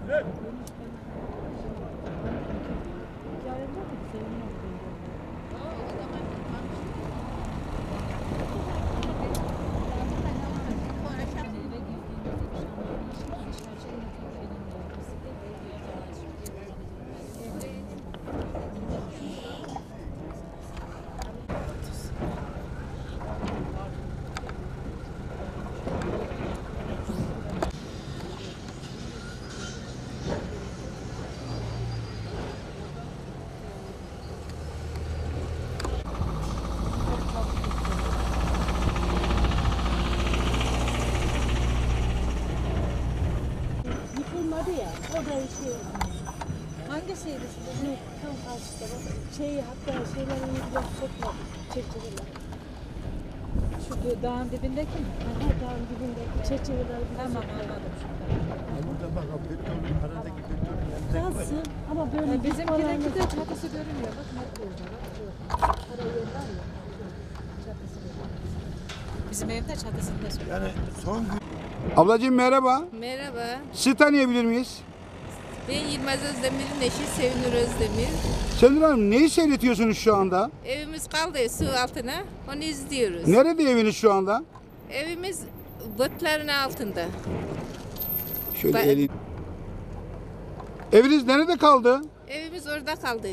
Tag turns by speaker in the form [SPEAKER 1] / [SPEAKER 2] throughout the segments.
[SPEAKER 1] Hangisiydi sizin? Yok, tam karşıda bak. Hatta şeylerin biraz sokmadı. Çerçeveler. Şu dağın dibindeki mi? Aha, dağın dibindeki çerçeveler. Tamam, anladım.
[SPEAKER 2] Burada bak, beton, aradaki beton.
[SPEAKER 1] Nasıl? Ama böyle
[SPEAKER 3] bizimkideki de çatısı görünüyor. Bak net orada.
[SPEAKER 1] para yer var ya. Çatısı görünüyor.
[SPEAKER 3] Bizim evde çatısında söylüyor.
[SPEAKER 2] Yani son gün.
[SPEAKER 4] Ablacığım merhaba.
[SPEAKER 5] Merhaba,
[SPEAKER 4] Sizi tanıyabilir miyiz?
[SPEAKER 5] ben Yılmaz Özdemir'in eşi Sevinur Özdemir.
[SPEAKER 4] Sevinur Hanım, neyi seyrediyorsunuz şu anda?
[SPEAKER 5] Evimiz kaldı su altına, onu izliyoruz.
[SPEAKER 4] Nerede eviniz şu anda?
[SPEAKER 5] Evimiz botların altında.
[SPEAKER 4] Şöyle
[SPEAKER 5] Ben-
[SPEAKER 4] elin. Eviniz nerede kaldı?
[SPEAKER 5] Evimiz orada kaldı.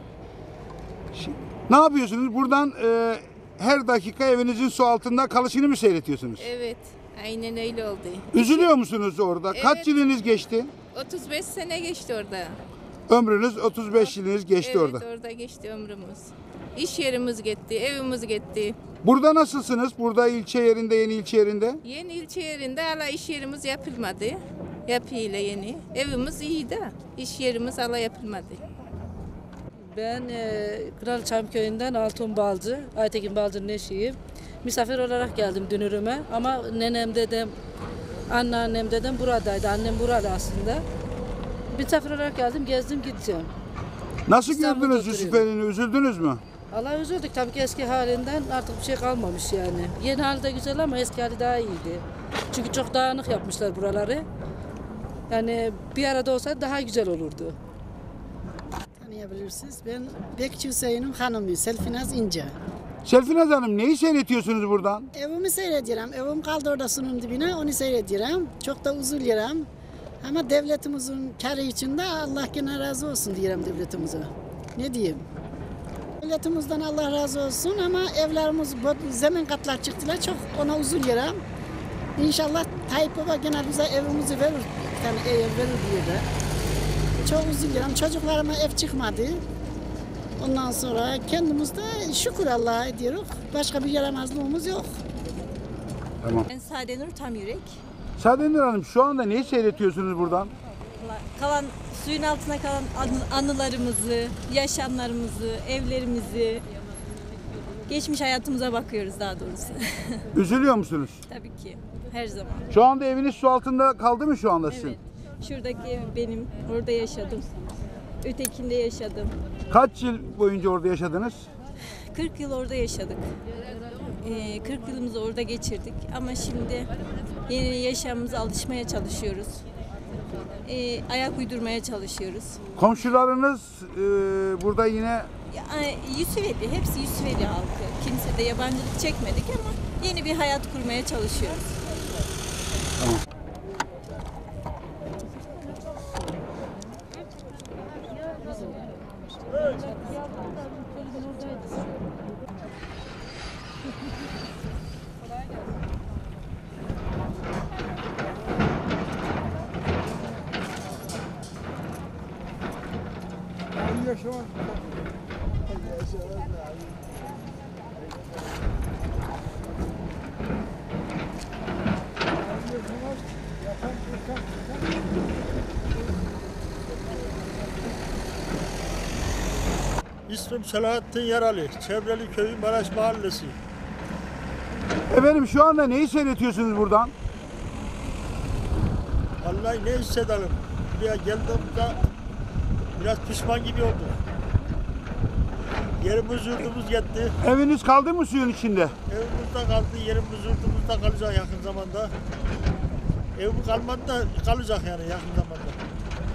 [SPEAKER 4] Ne yapıyorsunuz? Buradan her dakika evinizin su altında kalışını mı seyrediyorsunuz?
[SPEAKER 5] Evet, aynen öyle oldu.
[SPEAKER 4] Üzülüyor musunuz orada? Kaç
[SPEAKER 5] Evet.
[SPEAKER 4] yılınız geçti?
[SPEAKER 5] 35 sene geçti orada.
[SPEAKER 4] Ömrünüz 35 yılınız geçti
[SPEAKER 5] Evet,
[SPEAKER 4] orada.
[SPEAKER 5] orada geçti ömrümüz. İş yerimiz gitti, evimiz gitti.
[SPEAKER 4] Burada nasılsınız? Burada ilçe yerinde, yeni ilçe yerinde.
[SPEAKER 5] Yeni ilçe yerinde hala iş yerimiz yapılmadı. Yapıyla yeni. Evimiz iyi de iş yerimiz hala yapılmadı.
[SPEAKER 6] Ben Kıralıçam köyünden Altun Balcı, Aytekin Balcı'nın eşiyim. Misafir olarak geldim dünürüme ama nenem dedem, anneannem dedem buradaydı. Annem buralı aslında. Misafir olarak geldim, gezdim gideceğim.
[SPEAKER 4] Nasıl
[SPEAKER 6] İstanbul'da
[SPEAKER 4] gördünüz Yusuf Elin'i? Üzüldünüz mü?
[SPEAKER 6] Allah üzüldük tabii ki eski halinden artık bir şey kalmamış yani. Yeni hali de güzel ama eski hali daha iyiydi. Çünkü çok dağınık yapmışlar buraları. Yani bir arada olsaydı daha güzel olurdu.
[SPEAKER 7] Tanıyabilirsiniz. Ben Bekçi Hüseyin'in hanımıyım. Selfinaz İnce.
[SPEAKER 4] Selfinaz Hanım, neyi seyrediyorsunuz buradan?
[SPEAKER 7] Evimi seyrediyorum. Evim kaldı orada sunun dibine. Onu seyrediyorum. Çok da üzülüyorum. Ama devletimizin karı için de Allah gene razı olsun diyelim devletimize. Ne diyeyim? Devletimizden Allah razı olsun ama evlerimiz zemin katlar çıktılar. Çok ona üzülüyorum. İnşallah Tayyip Baba gene bize evimizi verir. Bir tane ev verir diye de. Çok üzülüyorum. Çocuklarıma ev çıkmadı. Ondan sonra kendimiz de şükür Allah'a ediyoruz. Başka bir yaramazlığımız yok.
[SPEAKER 4] Tamam.
[SPEAKER 3] Ben Sadenur Tamyürek.
[SPEAKER 4] Sadenur Hanım, şu anda neyi seyrediyorsunuz buradan?
[SPEAKER 3] Kalan suyun altına kalan anılarımızı, yaşamlarımızı, evlerimizi, geçmiş hayatımıza bakıyoruz daha doğrusu.
[SPEAKER 4] Üzülüyor musunuz?
[SPEAKER 3] Tabii ki her zaman.
[SPEAKER 4] Şu anda eviniz su altında kaldı mı şu anda sizin?
[SPEAKER 3] Evet. Şuradaki ev benim. Orada yaşadım. Ötekinde yaşadım.
[SPEAKER 4] Kaç yıl boyunca orada yaşadınız?
[SPEAKER 3] 40 yıl orada yaşadık. 40 yılımızı orada geçirdik. Ama şimdi yeni yaşamımıza alışmaya çalışıyoruz. Ayak uydurmaya çalışıyoruz.
[SPEAKER 4] Komşularınız burada yine
[SPEAKER 3] Yusufeli, hepsi Yusufeli halkı. Kimse de yabancılık çekmedik ama yeni bir hayat kurmaya çalışıyoruz.
[SPEAKER 4] Tamam.
[SPEAKER 8] İsmim Selahattin Yaralı, Çevreli Köyü Maraş Mahallesi.
[SPEAKER 4] Efendim, şu anda neyi seyrediyorsunuz buradan?
[SPEAKER 8] Vallahi ne hissedelim? Buraya geldiğimde biraz pişman gibi oldum. Yerimiz yurdumuz gitti.
[SPEAKER 4] Eviniz kaldı mı suyun içinde?
[SPEAKER 8] Evimizde kaldı, yerimiz yurdumuzda kalacak yakın zamanda. Evim kalmadı da kalacak yani yakın zamanda.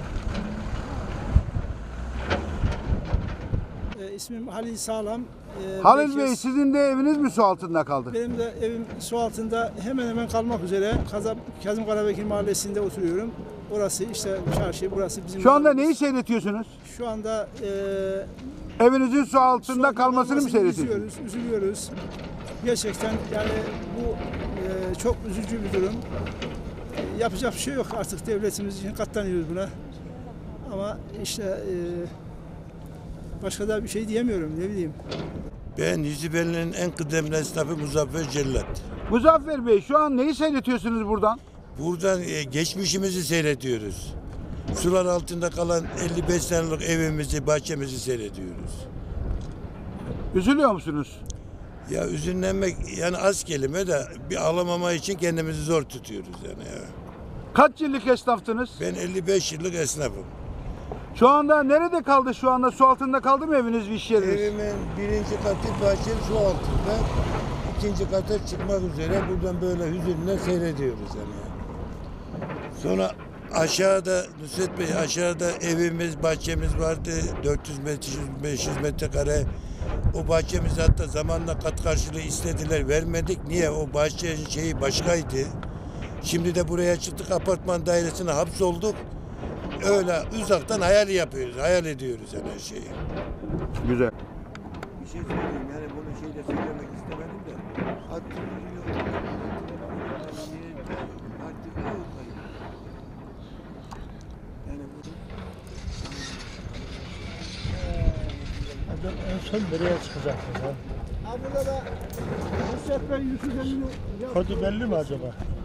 [SPEAKER 9] İsmim Halil Sağlam.
[SPEAKER 4] Halil Bey,
[SPEAKER 9] merkez-
[SPEAKER 4] sizin de eviniz mi su altında kaldı?
[SPEAKER 9] Benim de evim su altında hemen hemen kalmak üzere. Kazım Karabekir Mahallesi'nde oturuyorum. Orası işte çarşı, burası bizim
[SPEAKER 4] Şu anda
[SPEAKER 9] mahallemiz.
[SPEAKER 4] neyi seyrediyorsunuz?
[SPEAKER 9] Şu anda
[SPEAKER 4] Evinizin su altında
[SPEAKER 9] su
[SPEAKER 4] kalmasını mı seyrediyorsunuz?
[SPEAKER 9] üzülüyoruz. Gerçekten yani bu çok üzücü bir durum. Yapacak bir şey yok artık, devletimiz için katlanıyoruz buna. Ama işte başka da bir şey diyemiyorum, ne bileyim.
[SPEAKER 2] Ben Yüzübeli'nin en kıdemli esnafı Muzaffer Cellat.
[SPEAKER 4] Muzaffer Bey, şu an neyi seyrediyorsunuz buradan?
[SPEAKER 2] Buradan geçmişimizi seyrediyoruz. Sular altında kalan 55 senelik evimizi, bahçemizi seyrediyoruz.
[SPEAKER 4] Üzülüyor musunuz?
[SPEAKER 2] Ya üzünlenmek yani az kelime de bir ağlamama için kendimizi zor tutuyoruz yani. Ya.
[SPEAKER 4] Kaç yıllık esnaftınız?
[SPEAKER 2] Ben 55 yıllık esnafım.
[SPEAKER 4] Şu anda nerede kaldı? Şu anda su altında kaldı mı eviniz, iş yeriniz?
[SPEAKER 2] Evimin birinci katı bahçe su altında. İkinci kata çıkmak üzere buradan böyle hüzünle seyrediyoruz yani. Sonra aşağıda Nusret Bey, aşağıda evimiz, bahçemiz vardı. 400 metre, 500 metrekare. O bahçemizi hatta zamanla kat karşılığı istediler, vermedik. Niye? O bahçenin şeyi başkaydı. Şimdi de buraya çıktık, apartman dairesine hapsolduk. Öyle uzaktan hayal yapıyoruz, hayal ediyoruz yani her şeyi.
[SPEAKER 4] Güzel.
[SPEAKER 2] Bir şey söyleyeyim yani bunu şeyle söylemek istemedim de.
[SPEAKER 8] En son nereye çıkacaktı ya?
[SPEAKER 9] Burada da Nusret Bey Yusuf Emine
[SPEAKER 8] Kodu belli mi acaba?